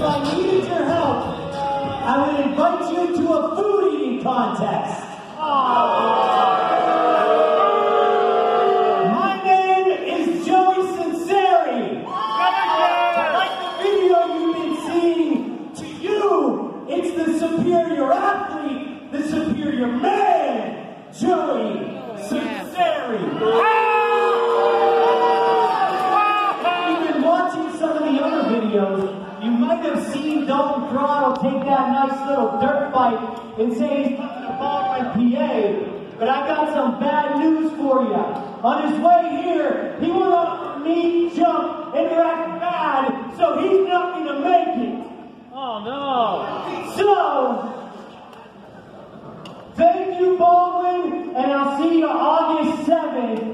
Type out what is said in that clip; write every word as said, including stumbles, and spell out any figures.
if I needed your help, I would invite you to a food eating contest. My name is Joey Sinceri. Like the video you've been seeing, to you, it's the superior athlete, the superior man, Joey Sinceri. You've been watching some of the other videos. You might have seen Dalton Toronto take that nice little dirt bike and say he's looking to follow my P A. But I got some bad news for you. On his way here, he went up for me, jump, and act bad, so he's not going to make it. Oh no! So, thank you, Baldwin, and I'll see you August seventh